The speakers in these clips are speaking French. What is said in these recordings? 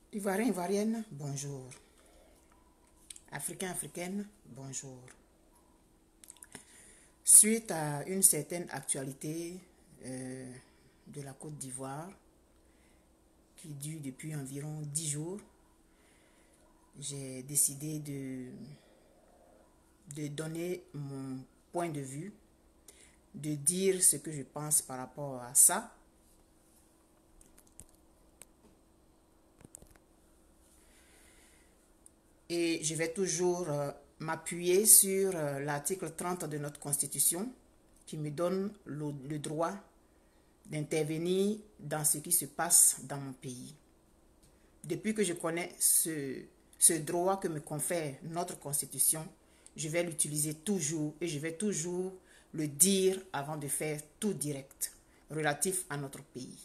Ivoirien, Ivoirienne, bonjour. Africain, Africaine, bonjour. Suite à une certaine actualité de la Côte d'Ivoire qui dure depuis environ 10 jours, j'ai décidé de donner mon point de vue, de dire ce que je pense par rapport à ça. Et je vais toujours m'appuyer sur l'article 30 de notre Constitution qui me donne le droit d'intervenir dans ce qui se passe dans mon pays. Depuis que je connais ce droit que me confère notre Constitution, je vais l'utiliser toujours et je vais toujours le dire avant de faire tout direct relatif à notre pays.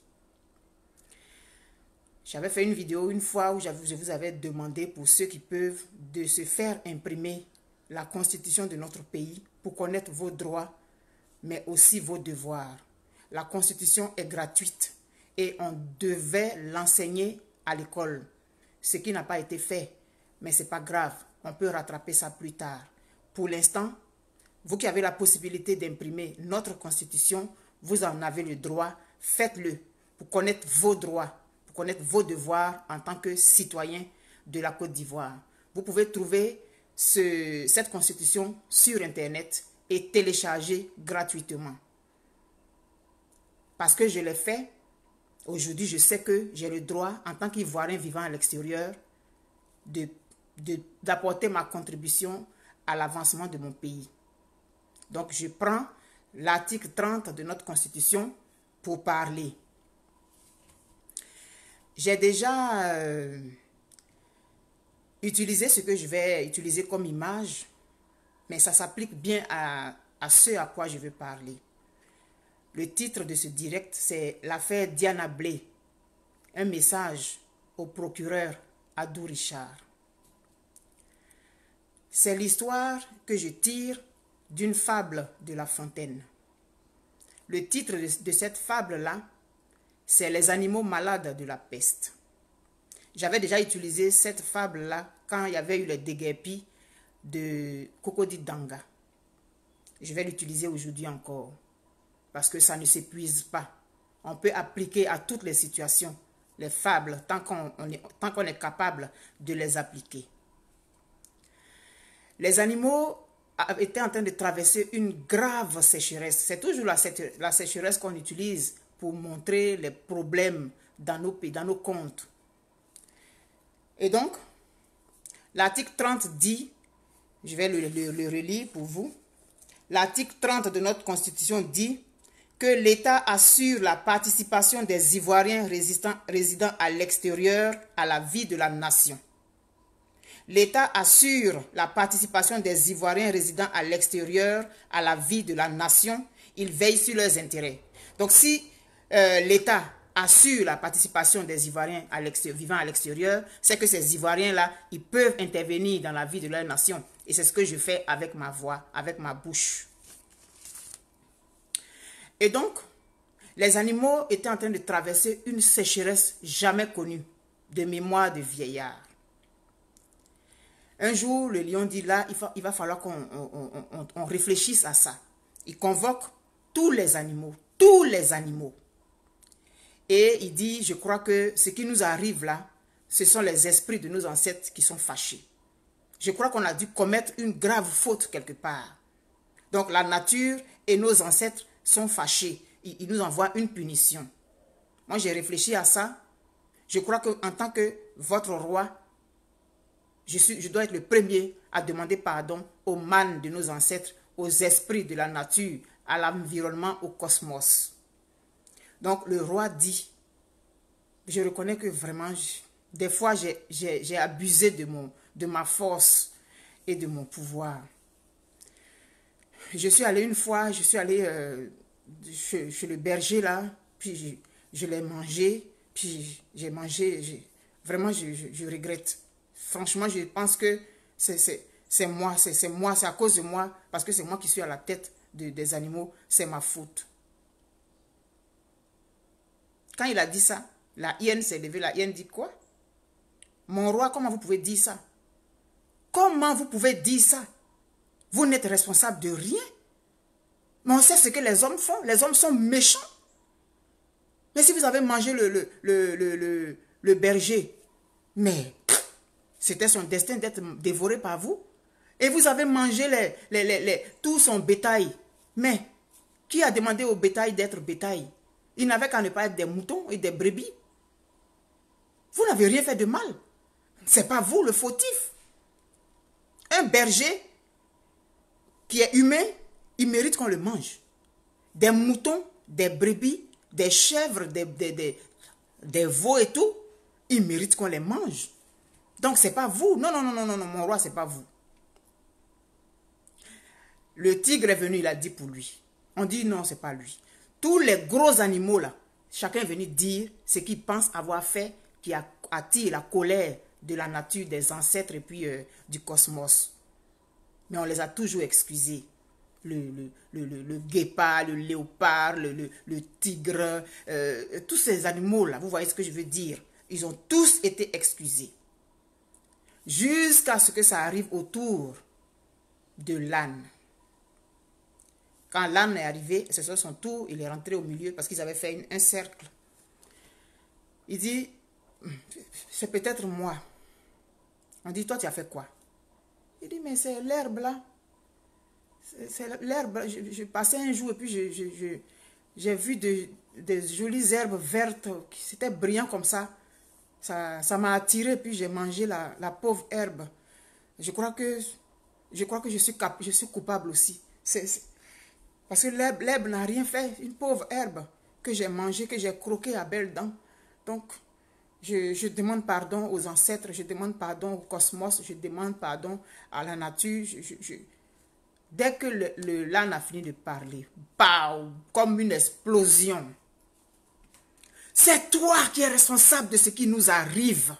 J'avais fait une vidéo une fois où je vous avais demandé pour ceux qui peuvent de se faire imprimer la constitution de notre pays pour connaître vos droits, mais aussi vos devoirs. La constitution est gratuite et on devait l'enseigner à l'école, ce qui n'a pas été fait, mais ce n'est pas grave, on peut rattraper ça plus tard. Pour l'instant, vous qui avez la possibilité d'imprimer notre constitution, vous en avez le droit, faites-le pour connaître vos droits, connaître vos devoirs en tant que citoyen de la Côte d'Ivoire. Vous pouvez trouver cette constitution sur Internet et télécharger gratuitement. Parce que je l'ai fait, aujourd'hui je sais que j'ai le droit, en tant qu'Ivoirien vivant à l'extérieur, d'apporter ma contribution à l'avancement de mon pays. Donc je prends l'article 30 de notre constitution pour parler. J'ai déjà utilisé ce que je vais utiliser comme image, mais ça s'applique bien à ce à quoi je veux parler. Le titre de ce direct, c'est l'affaire Diana Blé, un message au procureur Adou Richard. C'est l'histoire que je tire d'une fable de La Fontaine. Le titre de cette fable-là, c'est les animaux malades de la peste. J'avais déjà utilisé cette fable-là quand il y avait eu les déguerpis de Cocody Danga. Je vais l'utiliser aujourd'hui encore parce que ça ne s'épuise pas. On peut appliquer à toutes les situations les fables tant qu'on est capable de les appliquer. Les animaux étaient en train de traverser une grave sécheresse. C'est toujours la sécheresse qu'on utilise pour montrer les problèmes dans nos pays, dans nos comptes. Et donc, l'article 30 dit, je vais le relire pour vous, l'article 30 de notre Constitution dit que l'État assure la participation des Ivoiriens résidant à l'extérieur à la vie de la nation. L'État assure la participation des Ivoiriens résidant à l'extérieur à la vie de la nation. Il veille sur leurs intérêts. Donc si l'État assure la participation des Ivoiriens vivant à l'extérieur, c'est que ces Ivoiriens-là, ils peuvent intervenir dans la vie de leur nation. Et c'est ce que je fais avec ma voix, avec ma bouche. Et donc, les animaux étaient en train de traverser une sécheresse jamais connue, de mémoire de vieillard. Un jour, le lion dit là, il va falloir qu'on réfléchisse à ça. Il convoque tous les animaux. Et il dit, je crois que ce qui nous arrive là, ce sont les esprits de nos ancêtres qui sont fâchés. Je crois qu'on a dû commettre une grave faute quelque part. Donc la nature et nos ancêtres sont fâchés. Ils nous envoient une punition. Moi, j'ai réfléchi à ça. Je crois qu'en tant que votre roi, je dois être le premier à demander pardon aux mânes de nos ancêtres, aux esprits de la nature, à l'environnement, au cosmos. Donc le roi dit, je reconnais que vraiment, des fois j'ai abusé de ma force et de mon pouvoir. Je suis allé une fois, chez le berger là, puis je l'ai mangé, puis j'ai mangé, vraiment je regrette. Franchement, je pense que c'est moi, c'est à cause de moi, parce que c'est moi qui suis à la tête des animaux, c'est ma faute. Quand il a dit ça, la hyène s'est levée, la hyène dit quoi? Mon roi, comment vous pouvez dire ça? Comment vous pouvez dire ça? Vous n'êtes responsable de rien. Mais on sait ce que les hommes font. Les hommes sont méchants. Mais si vous avez mangé le berger, mais c'était son destin d'être dévoré par vous. Et vous avez mangé tout son bétail. Mais qui a demandé au bétail d'être bétail? Il n'avait qu'à ne pas être des moutons et des brebis. Vous n'avez rien fait de mal. Ce n'est pas vous le fautif. Un berger qui est humain, il mérite qu'on le mange. Des moutons, des brebis, des chèvres, des veaux et tout, il mérite qu'on les mange. Donc, ce n'est pas vous. Non, non, non, non, non, non, mon roi, ce n'est pas vous. Le tigre est venu, il a dit pour lui. On dit non, ce n'est pas lui. Tous les gros animaux là, chacun est venu dire ce qu'il pense avoir fait qui attire la colère de la nature, des ancêtres et puis du cosmos. Mais on les a toujours excusés. Le guépard, le léopard, le tigre, tous ces animaux-là, vous voyez ce que je veux dire. Ils ont tous été excusés. Jusqu'à ce que ça arrive autour de l'âne. Quand l'âne est arrivé, c'est son tour, il est rentré au milieu parce qu'ils avaient fait un cercle. Il dit, c'est peut-être moi. On dit, toi tu as fait quoi? Il dit, mais c'est l'herbe là. C'est l'herbe. Je passais un jour et puis j'ai vu des jolies herbes vertes. C'était brillant comme ça. Ça m'a attiré puis j'ai mangé la pauvre herbe. Je crois que je suis coupable aussi. Parce que l'herbe n'a rien fait. Une pauvre herbe que j'ai mangée, que j'ai croquée à belles dents. Donc, je demande pardon aux ancêtres, je demande pardon au cosmos, je demande pardon à la nature. Dès que l'âne a fini de parler, pow, comme une explosion. C'est toi qui es responsable de ce qui nous arrive.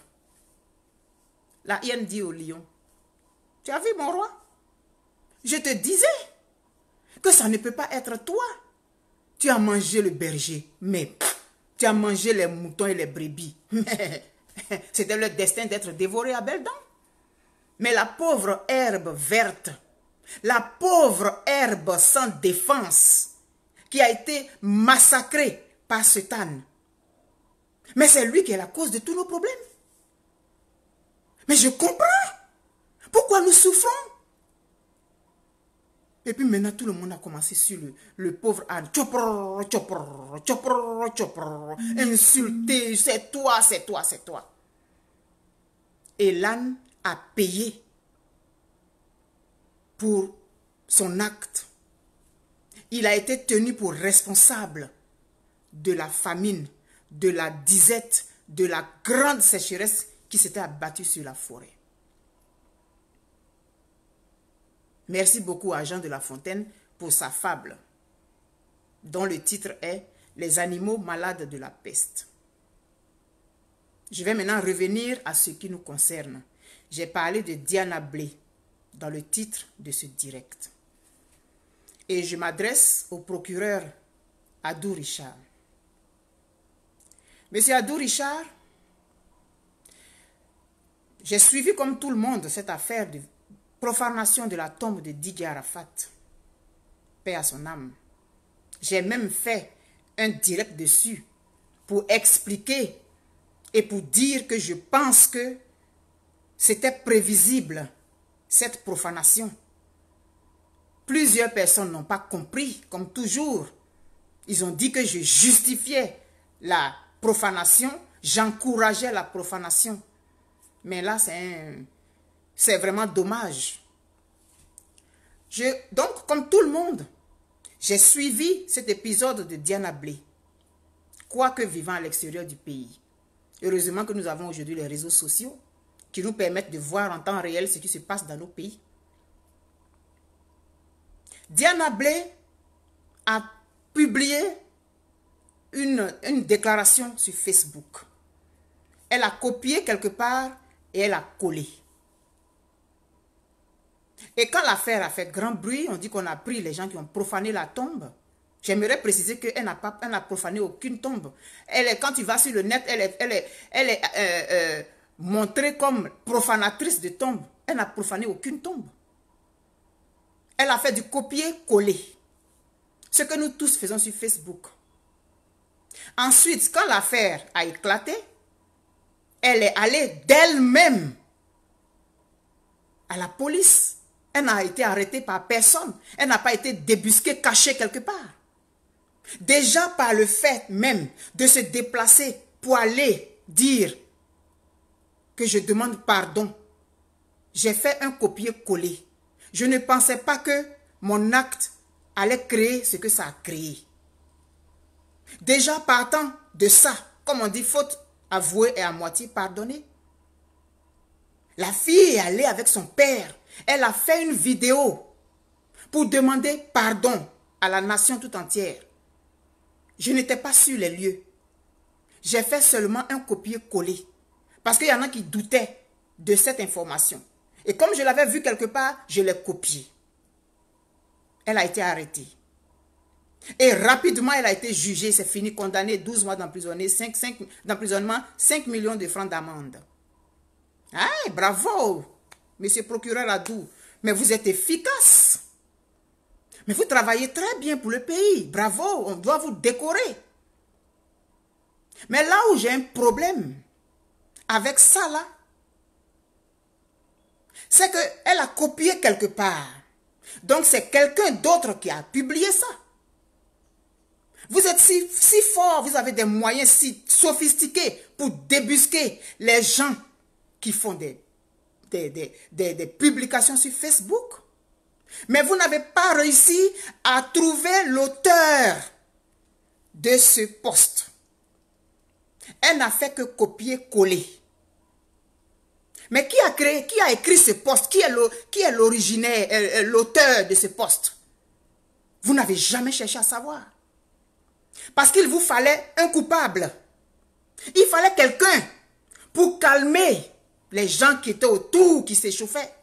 La hyène dit au lion, tu as vu mon roi? Je te disais que ça ne peut pas être toi. Tu as mangé le berger, mais tu as mangé les moutons et les brebis. C'était le destin d'être dévoré à belles dents. Mais la pauvre herbe verte, la pauvre herbe sans défense, qui a été massacrée par cet âne, mais c'est lui qui est la cause de tous nos problèmes. Mais je comprends. Pourquoi nous souffrons? Et puis maintenant, tout le monde a commencé sur le pauvre âne. Chopro, chopro, chopro, chopro. Insulté, c'est toi, c'est toi, c'est toi. Et l'âne a payé pour son acte. Il a été tenu pour responsable de la famine, de la disette, de la grande sécheresse qui s'était abattue sur la forêt. Merci beaucoup à Jean de La Fontaine pour sa fable, dont le titre est « Les animaux malades de la peste ». Je vais maintenant revenir à ce qui nous concerne. J'ai parlé de Diana Blé dans le titre de ce direct. Et je m'adresse au procureur Adou Richard. Monsieur Adou Richard, j'ai suivi comme tout le monde cette affaire de profanation de la tombe de Didier Arafat. Paix à son âme. J'ai même fait un direct dessus pour expliquer et pour dire que je pense que c'était prévisible, cette profanation. Plusieurs personnes n'ont pas compris, comme toujours. Ils ont dit que je justifiais la profanation, j'encourageais la profanation. Mais là, c'est vraiment dommage. Donc, comme tout le monde, j'ai suivi cet épisode de Diana Blé, quoique vivant à l'extérieur du pays. Heureusement que nous avons aujourd'hui les réseaux sociaux qui nous permettent de voir en temps réel ce qui se passe dans nos pays. Diana Blé a publié une déclaration sur Facebook. Elle a copié quelque part et elle a collé. Et quand l'affaire a fait grand bruit, on dit qu'on a pris les gens qui ont profané la tombe. J'aimerais préciser qu'elle n'a profané aucune tombe. Quand tu vas sur le net, elle est montrée comme profanatrice de tombe. Elle n'a profané aucune tombe. Elle a fait du copier-coller. Ce que nous tous faisons sur Facebook. Ensuite, quand l'affaire a éclaté, elle est allée d'elle-même à la police. Elle n'a été arrêtée par personne. Elle n'a pas été débusquée, cachée quelque part. Déjà par le fait même de se déplacer pour aller dire que je demande pardon, j'ai fait un copier-coller. Je ne pensais pas que mon acte allait créer ce que ça a créé. Déjà partant de ça, comme on dit, faute avouée et à moitié pardonnée. La fille est allée avec son père. Elle a fait une vidéo pour demander pardon à la nation tout entière. Je n'étais pas sur les lieux. J'ai fait seulement un copier-coller. Parce qu'il y en a qui doutaient de cette information. Et comme je l'avais vu quelque part, je l'ai copié. Elle a été arrêtée. Et rapidement, elle a été jugée. C'est fini, condamnée 12 mois d'emprisonnement, 5 millions de francs d'amende. Ah, bravo, monsieur procureur Adou. Mais vous êtes efficace. Mais vous travaillez très bien pour le pays. Bravo, on doit vous décorer. Mais là où j'ai un problème avec ça là, c'est qu'elle a copié quelque part. Donc c'est quelqu'un d'autre qui a publié ça. Vous êtes si fort, vous avez des moyens si sophistiqués pour débusquer les gens qui font des publications sur Facebook. Mais vous n'avez pas réussi à trouver l'auteur de ce post. Elle n'a fait que copier-coller. Mais qui a écrit ce post? Qui est l'originaire, l'auteur de ce post? Vous n'avez jamais cherché à savoir. Parce qu'il vous fallait un coupable. Il fallait quelqu'un pour calmer les gens qui étaient autour, qui s'échauffaient.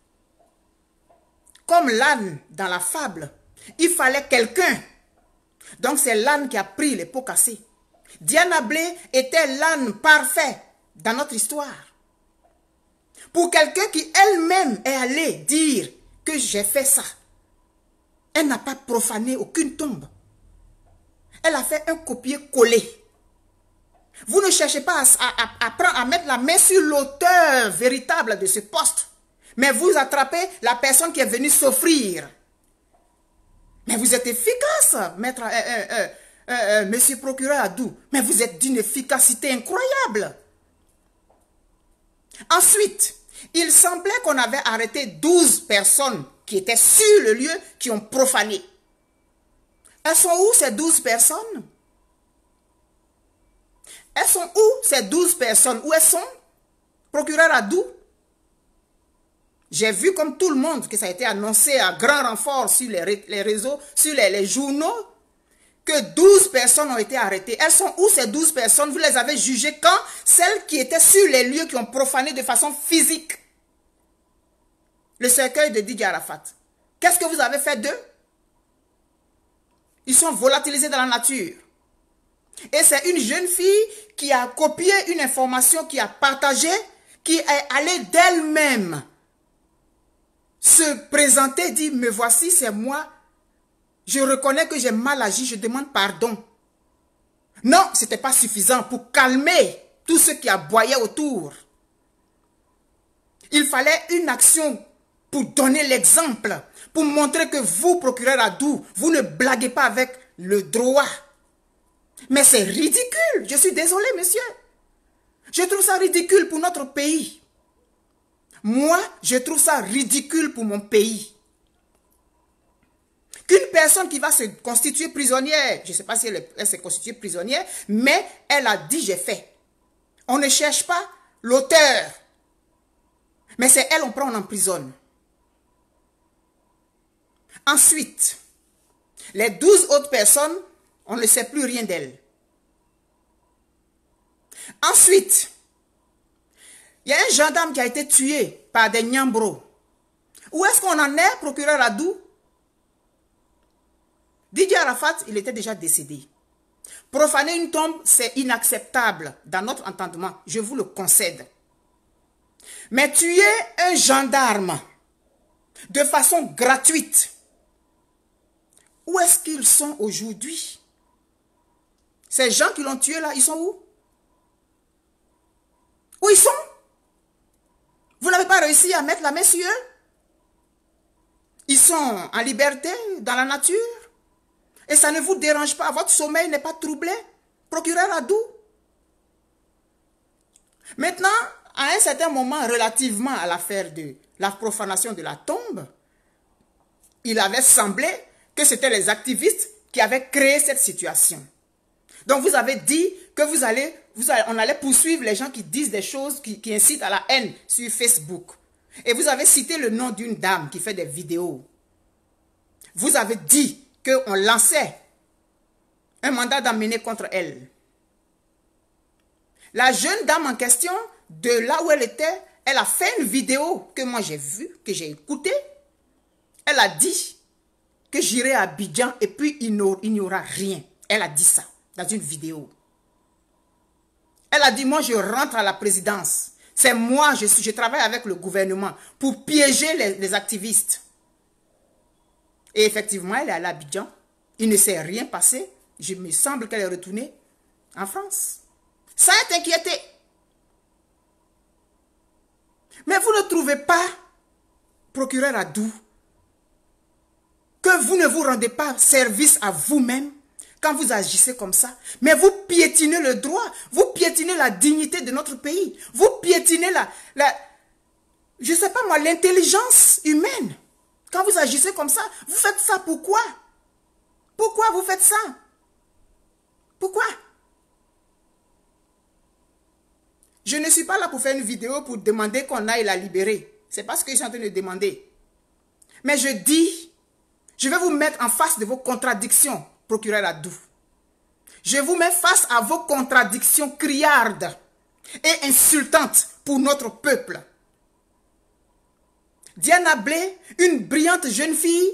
Comme l'âne dans la fable, il fallait quelqu'un. Donc c'est l'âne qui a pris les pots cassés. Diana Blé était l'âne parfait dans notre histoire. Pour quelqu'un qui elle-même est allé dire que j'ai fait ça. Elle n'a pas profané aucune tombe. Elle a fait un copier-coller. Vous ne cherchez pas à mettre la main sur l'auteur véritable de ce poste. Mais vous attrapez la personne qui est venue s'offrir. Mais vous êtes efficace, maître, monsieur procureur Adou. Mais vous êtes d'une efficacité incroyable. Ensuite, il semblait qu'on avait arrêté 12 personnes qui étaient sur le lieu, qui ont profané. Elles sont où ces 12 personnes? Elles sont où ces 12 personnes? Où elles sont? Procureur Adou? J'ai vu comme tout le monde que ça a été annoncé à grand renfort sur les réseaux, sur les journaux, que 12 personnes ont été arrêtées. Elles sont où ces 12 personnes? Vous les avez jugées quand? Celles qui étaient sur les lieux qui ont profané de façon physique le cercueil de Didier Arafat. Qu'est-ce que vous avez fait d'eux? Ils sont volatilisés dans la nature. Et c'est une jeune fille qui a copié une information, qui a partagé, qui est allée d'elle-même se présenter, dit, me voici, c'est moi. Je reconnais que j'ai mal agi, je demande pardon. Non, ce n'était pas suffisant pour calmer tous ceux qui aboyaient autour. Il fallait une action pour donner l'exemple, pour montrer que vous, procureur Adou, vous ne blaguez pas avec le droit. Mais c'est ridicule, je suis désolé, monsieur. Je trouve ça ridicule pour notre pays. Moi, je trouve ça ridicule pour mon pays. Qu'une personne qui va se constituer prisonnière, je ne sais pas si elle s'est constituée prisonnière, mais elle a dit j'ai fait. On ne cherche pas l'auteur. Mais c'est elle, on prend, on emprisonne. Ensuite, les 12 autres personnes, on ne sait plus rien d'elles. Ensuite, il y a un gendarme qui a été tué par des Nyambros. Où est-ce qu'on en est, procureur Adou? Didier Arafat, il était déjà décédé. Profaner une tombe, c'est inacceptable dans notre entendement. Je vous le concède. Mais tuer un gendarme de façon gratuite, où est-ce qu'ils sont aujourd'hui? Ces gens qui l'ont tué là, ils sont où? Où ils sont? Vous n'avez pas réussi à mettre la main sur eux? Ils sont en liberté, dans la nature. Et ça ne vous dérange pas, votre sommeil n'est pas troublé. Procureur Adou. Maintenant, à un certain moment, relativement à l'affaire de la profanation de la tombe, il avait semblé que c'était les activistes qui avaient créé cette situation. Donc vous avez dit que on allait poursuivre les gens qui disent des choses qui incitent à la haine sur Facebook. Et vous avez cité le nom d'une dame qui fait des vidéos. Vous avez dit qu'on lançait un mandat d'amener contre elle. La jeune dame en question, de là où elle était, elle a fait une vidéo que moi j'ai vue, que j'ai écoutée. Elle a dit que j'irai à Abidjan et puis il n'y aura rien. Elle a dit ça dans une vidéo. Elle a dit, moi je rentre à la présidence. C'est moi, je travaille avec le gouvernement pour piéger les activistes. Et effectivement, elle est allée à Abidjan. Il ne s'est rien passé. Il me semble qu'elle est retournée en France. Ça est inquiété. Mais vous ne trouvez pas, procureur Adou, que vous ne vous rendez pas service à vous-même quand vous agissez comme ça? Mais vous piétinez le droit, vous piétinez la dignité de notre pays, vous piétinez je ne sais pas moi, l'intelligence humaine. Quand vous agissez comme ça, vous faites ça pourquoi? Pourquoi vous faites ça? Pourquoi? Je ne suis pas là pour faire une vidéo pour demander qu'on aille la libérer. C'est pas ce que je suis en train de demander. Mais je dis, je vais vous mettre en face de vos contradictions, procureur Adou. Je vous mets face à vos contradictions criardes et insultantes pour notre peuple. Diana Blé, une brillante jeune fille,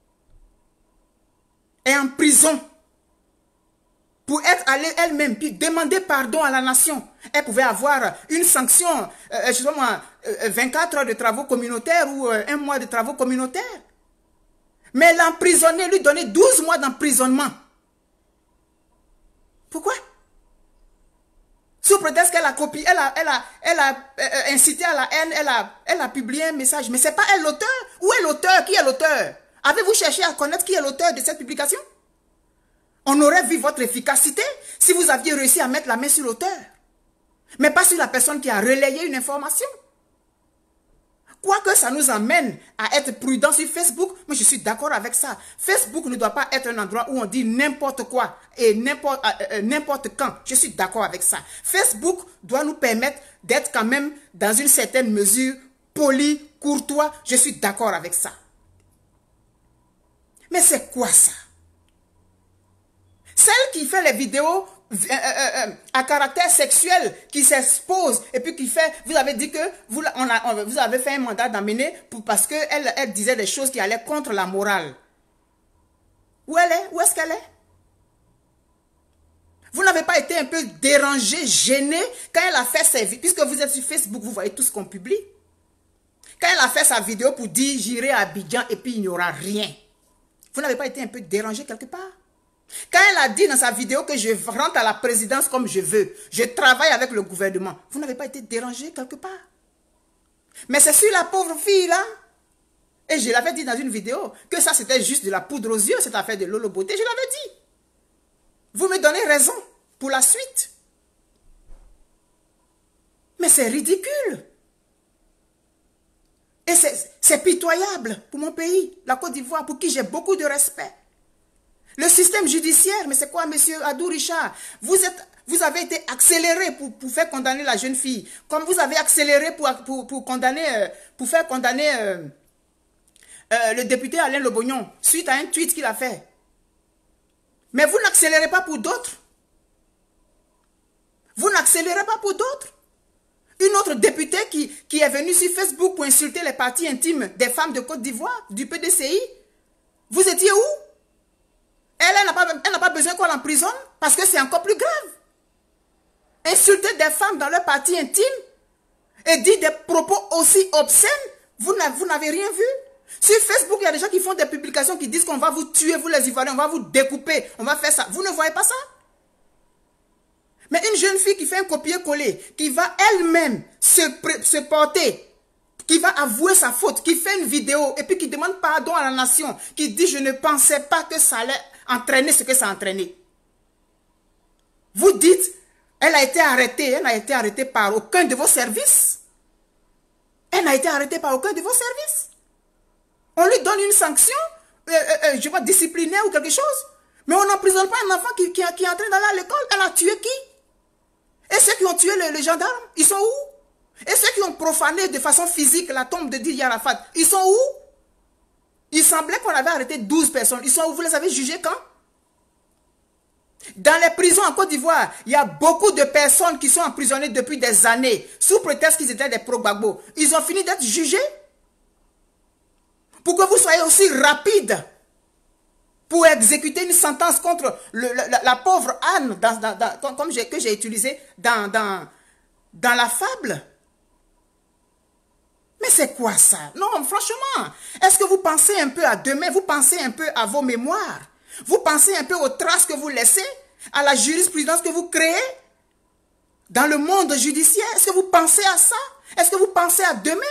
est en prison pour être allée elle-même, puis demander pardon à la nation. Elle pouvait avoir une sanction, je sais pas moi, 24 heures de travaux communautaires ou un mois de travaux communautaires. Mais l'emprisonner, lui donner 12 mois d'emprisonnement. Pourquoi? Sous prétexte qu'elle a copié, elle a incité à la haine, elle a publié un message. Mais c'est pas elle l'auteur. Où est l'auteur? Qui est l'auteur? Avez-vous cherché à connaître qui est l'auteur de cette publication? On aurait vu votre efficacité si vous aviez réussi à mettre la main sur l'auteur. Mais pas sur la personne qui a relayé une information. Quoique ça nous amène à être prudents sur Facebook, moi je suis d'accord avec ça. Facebook ne doit pas être un endroit où on dit n'importe quoi et n'importe quand. Je suis d'accord avec ça. Facebook doit nous permettre d'être quand même dans une certaine mesure poli, courtois. Je suis d'accord avec ça. Mais c'est quoi ça? Celle qui fait les vidéos à caractère sexuel, qui s'expose et puis qui fait, vous avez dit que vous avez fait un mandat d'amener parce qu'elle disait des choses qui allaient contre la morale. Où elle est? Où est-ce qu'elle est? Vous n'avez pas été un peu dérangé, gêné quand elle a fait ses vidéos, puisque vous êtes sur Facebook, vous voyez tout ce qu'on publie. Quand elle a fait sa vidéo pour dire j'irai à Abidjan et puis il n'y aura rien. Vous n'avez pas été un peu dérangé quelque part? Quand elle a dit dans sa vidéo que je rentre à la présidence comme je veux, je travaille avec le gouvernement, vous n'avez pas été dérangé quelque part? Mais c'est sur la pauvre fille là. Et je l'avais dit dans une vidéo que ça c'était juste de la poudre aux yeux, cette affaire de Lolo Beauté, je l'avais dit. Vous me donnez raison pour la suite. Mais c'est ridicule. Et c'est pitoyable pour mon pays, la Côte d'Ivoire, pour qui j'ai beaucoup de respect. Le système judiciaire, mais c'est quoi, monsieur Adou Richard? Vous avez été accéléré pour faire condamner la jeune fille. Comme vous avez accéléré pour faire condamner le député Alain Lobognon suite à un tweet qu'il a fait. Mais vous n'accélérez pas pour d'autres. Vous n'accélérez pas pour d'autres. Une autre députée qui est venue sur Facebook pour insulter les parties intimes des femmes de Côte d'Ivoire, du PDCI. Vous étiez où? Elle n'a pas besoin qu'on l'emprisonne parce que c'est encore plus grave. Insulter des femmes dans leur partie intime et dit des propos aussi obscènes, vous n'avez rien vu. Sur Facebook, il y a des gens qui font des publications qui disent qu'on va vous tuer, vous les Ivoiriens, on va vous découper, on va faire ça. Vous ne voyez pas ça? Mais une jeune fille qui fait un copier-coller, qui va elle-même se porter, qui va avouer sa faute, qui fait une vidéo et puis qui demande pardon à la nation, qui dit « je ne pensais pas que ça allait entraîner ce que ça a entraîné ». Vous dites, elle a été arrêtée par aucun de vos services. Elle n'a été arrêtée par aucun de vos services. On lui donne une sanction, je vois, disciplinaire ou quelque chose. Mais on n'emprisonne pas un enfant qui est en train d'aller à l'école. Elle a tué qui? Et ceux qui ont tué les gendarmes, ils sont où? Et ceux qui ont profané de façon physique la tombe de Didier Arafat, ils sont où? Il semblait qu'on avait arrêté 12 personnes. Ils sont où? Vous les avez jugés quand? Dans les prisons en Côte d'Ivoire, il y a beaucoup de personnes qui sont emprisonnées depuis des années, sous prétexte qu'ils étaient des pro-Gbagbo. Ils ont fini d'être jugés. Pour que vous soyez aussi rapide pour exécuter une sentence contre la pauvre Anne, que j'ai utilisé dans la fable. Mais c'est quoi ça? Non, franchement, est-ce que vous pensez un peu à demain? Vous pensez un peu à vos mémoires? Vous pensez un peu aux traces que vous laissez? À la jurisprudence que vous créez? Dans le monde judiciaire? Est-ce que vous pensez à ça? Est-ce que vous pensez à demain?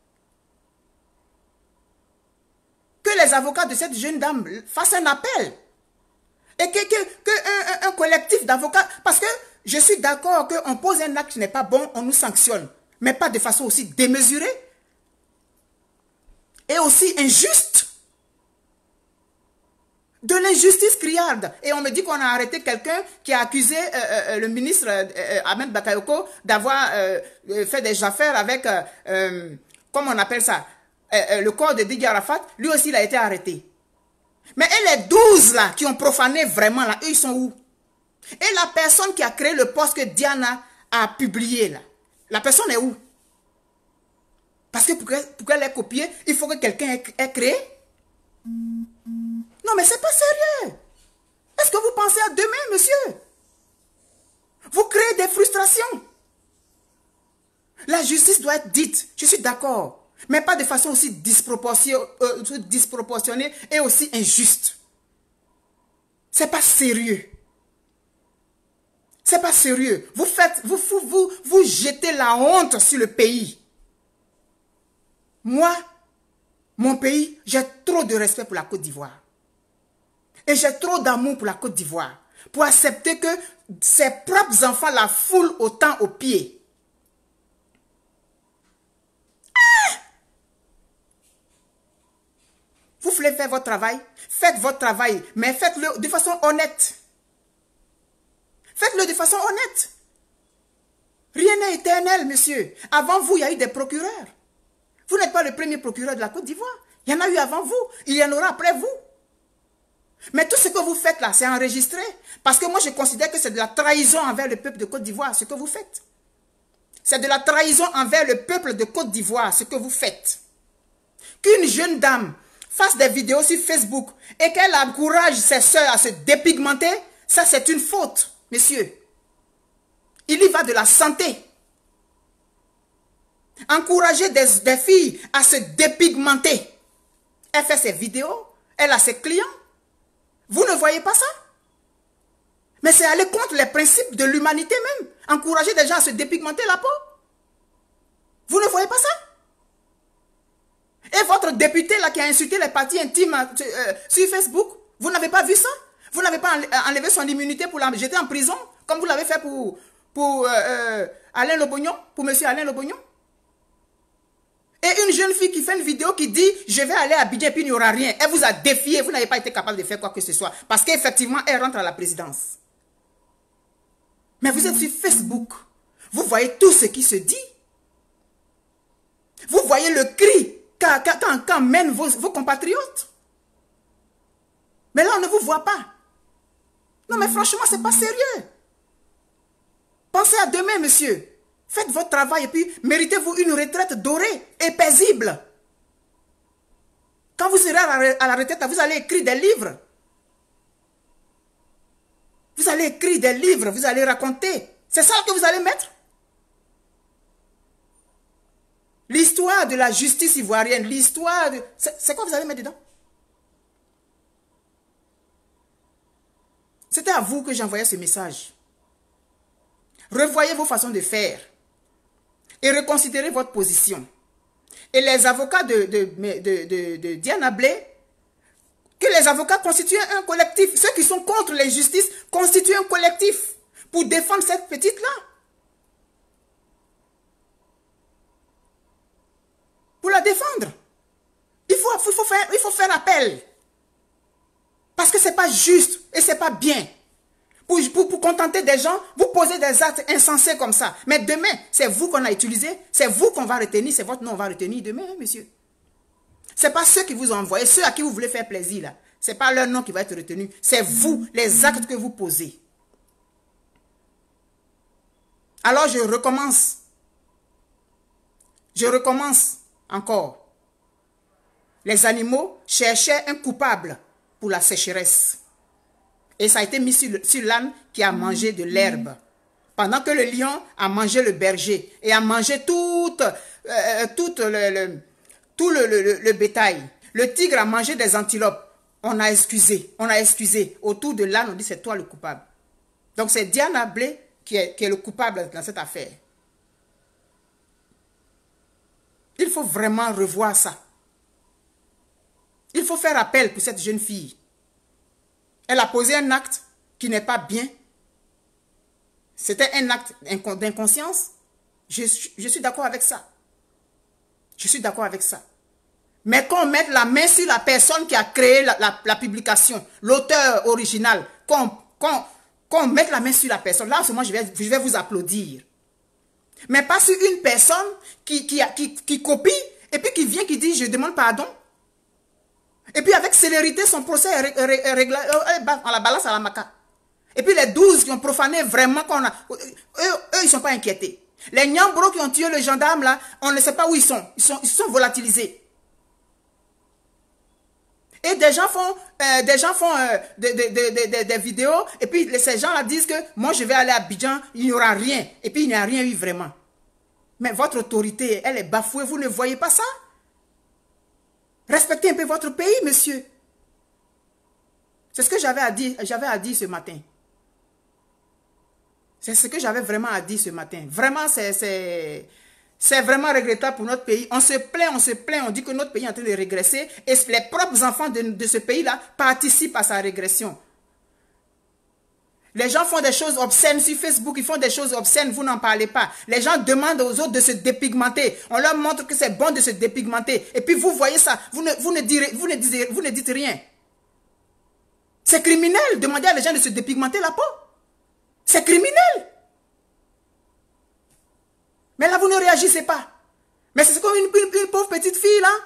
Que les avocats de cette jeune dame fassent un appel. Et qu'un collectif d'avocats... Parce que je suis d'accord qu'on pose un acte qui n'est pas bon, on nous sanctionne. Mais pas de façon aussi démesurée. Et aussi injuste. De l'injustice criarde. Et on me dit qu'on a arrêté quelqu'un qui a accusé le ministre Ahmed Bakayoko d'avoir fait des affaires avec... comment on appelle ça? Le corps de Didier Arafat, lui aussi il a été arrêté. Mais et les 12 là qui ont profané vraiment là, eux ils sont où? Et la personne qui a créé le post que Diana a publié là, la personne est où? Parce que pour qu'elle ait copié, il faut que quelqu'un ait créé. Non mais c'est pas sérieux. Est-ce que vous pensez à demain, monsieur? Vous créez des frustrations. La justice doit être dite, je suis d'accord. Mais pas de façon aussi disproportionnée et aussi injuste. C'est pas sérieux. C'est pas sérieux. Vous jetez la honte sur le pays. Moi, mon pays, j'ai trop de respect pour la Côte d'Ivoire. Et j'ai trop d'amour pour la Côte d'Ivoire. Pour accepter que ses propres enfants la foulent autant aux pieds. Vous voulez faire votre travail? Faites votre travail, mais faites-le de façon honnête. Faites-le de façon honnête. Rien n'est éternel, monsieur. Avant vous, il y a eu des procureurs. Vous n'êtes pas le premier procureur de la Côte d'Ivoire. Il y en a eu avant vous. Il y en aura après vous. Mais tout ce que vous faites là, c'est enregistré. Parce que moi, je considère que c'est de la trahison envers le peuple de Côte d'Ivoire, ce que vous faites. C'est de la trahison envers le peuple de Côte d'Ivoire, ce que vous faites. Qu'une jeune dame fasse des vidéos sur Facebook et qu'elle encourage ses soeurs à se dépigmenter, ça c'est une faute, messieurs. Il y va de la santé. Encourager des filles à se dépigmenter. Elle fait ses vidéos, elle a ses clients. Vous ne voyez pas ça? Mais c'est aller contre les principes de l'humanité même. Encourager des gens à se dépigmenter la peau. Vous ne voyez pas ça? Et votre député là qui a insulté les parties intimes sur Facebook, vous n'avez pas vu ça? Vous n'avez pas enlevé son immunité pour la jeter en prison, comme vous l'avez fait pour Alain Lobognon, pour monsieur Alain Lobognon? Et une jeune fille qui fait une vidéo qui dit « Je vais aller à Abidjan et puis il n'y aura rien ». Elle vous a défié, vous n'avez pas été capable de faire quoi que ce soit. Parce qu'effectivement, elle rentre à la présidence. Mais vous êtes sur Facebook. Vous voyez tout ce qui se dit. Vous voyez le cri quand mènent vos compatriotes. Mais là, on ne vous voit pas. Non, mais franchement, ce n'est pas sérieux. Pensez à demain, monsieur. Faites votre travail et puis méritez-vous une retraite dorée et paisible. Quand vous serez à la retraite, vous allez écrire des livres. Vous allez écrire des livres, vous allez raconter. C'est ça que vous allez mettre? l'histoire de la justice ivoirienne, l'histoire de... C'est quoi vous allez mettre dedans? C'était à vous que j'envoyais ce message. Revoyez vos façons de faire et reconsidérez votre position. Et les avocats de Diana Blé, que les avocats constituent un collectif. Ceux qui sont contre l'injustice constituent un collectif pour défendre cette petite-là. Pour la défendre. Il faut faire appel. Parce que ce n'est pas juste et ce n'est pas bien. Pour contenter des gens, vous posez des actes insensés comme ça. Mais demain, c'est vous qu'on a utilisé, c'est vous qu'on va retenir, c'est votre nom qu'on va retenir demain, hein, monsieur. Ce n'est pas ceux qui vous ont envoyé, ceux à qui vous voulez faire plaisir, là. Ce n'est pas leur nom qui va être retenu, c'est vous, les actes que vous posez. Alors je recommence. Je recommence encore. Les animaux cherchaient un coupable pour la sécheresse. Et ça a été mis sur l'âne qui a mangé de l'herbe. Pendant que le lion a mangé le berger et a mangé tout le bétail. Le tigre a mangé des antilopes. On a excusé. Autour de l'âne, on dit c'est toi le coupable. Donc c'est Diana Blé qui est le coupable dans cette affaire. Il faut vraiment revoir ça. Il faut faire appel pour cette jeune fille. Elle a posé un acte qui n'est pas bien. C'était un acte d'inconscience. Je suis d'accord avec ça. Je suis d'accord avec ça. Mais qu'on mette la main sur la personne qui a créé la publication, l'auteur original, qu'on mette la main sur la personne, là, en ce moment, je vais vous applaudir. Mais pas sur une personne qui copie et puis qui vient, qui dit, je demande pardon. Et puis avec célérité, son procès est réglé, on la balance à la maca. Et puis les 12 qui ont profané vraiment, eux, ils ne sont pas inquiétés. Les Nyambro qui ont tué le gendarme, là, on ne sait pas où ils sont. Ils sont volatilisés. Et des gens font des vidéos, et puis ces gens-là disent que moi je vais aller à Abidjan, il n'y aura rien. Et puis il n'y a rien eu vraiment. Mais votre autorité, elle est bafouée, vous ne voyez pas ça? Respectez un peu votre pays, monsieur. C'est ce que j'avais à dire ce matin. C'est ce que j'avais vraiment à dire ce matin. Vraiment, c'est vraiment regrettable pour notre pays. On se plaint, on dit que notre pays est en train de régresser et les propres enfants de ce pays-là participent à sa régression. Les gens font des choses obscènes sur Facebook, ils font des choses obscènes, vous n'en parlez pas. Les gens demandent aux autres de se dépigmenter. On leur montre que c'est bon de se dépigmenter. Et puis vous voyez ça, vous ne dites rien. C'est criminel, demander à les gens de se dépigmenter la peau. C'est criminel. Mais là, vous ne réagissez pas. Mais c'est comme une pauvre petite fille, là.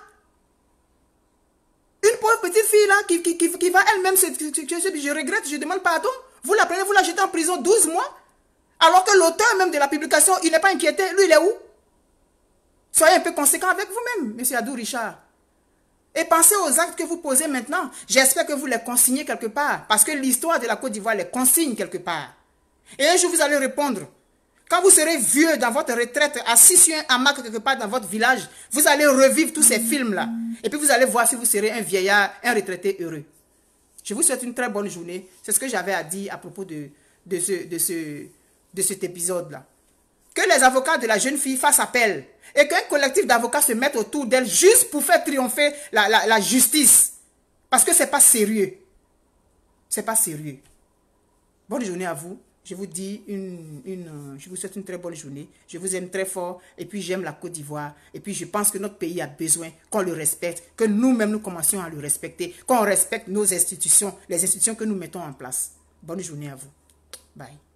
Une pauvre petite fille, là, qui va elle-même se... Je regrette, je demande pardon. Vous la prenez, vous la jetez en prison 12 mois. Alors que l'auteur même de la publication, il n'est pas inquiété. Lui, il est où? Soyez un peu conséquent avec vous-même, M. Adou Richard. Et pensez aux actes que vous posez maintenant. J'espère que vous les consignez quelque part. Parce que l'histoire de la Côte d'Ivoire les consigne quelque part. Et un jour, vous allez répondre. Quand vous serez vieux dans votre retraite, assis sur un hamac quelque part dans votre village, vous allez revivre tous ces films-là. Et puis vous allez voir si vous serez un vieillard, un retraité heureux. Je vous souhaite une très bonne journée. C'est ce que j'avais à dire à propos de cet épisode-là. Que les avocats de la jeune fille fassent appel. Et qu'un collectif d'avocats se mette autour d'elle juste pour faire triompher la justice. Parce que ce n'est pas sérieux. Ce n'est pas sérieux. Bonne journée à vous. Je vous dis je vous souhaite une très bonne journée. Je vous aime très fort. Et puis j'aime la Côte d'Ivoire. Et puis je pense que notre pays a besoin qu'on le respecte. Que nous-mêmes nous commencions à le respecter. Qu'on respecte nos institutions. Les institutions que nous mettons en place. Bonne journée à vous. Bye.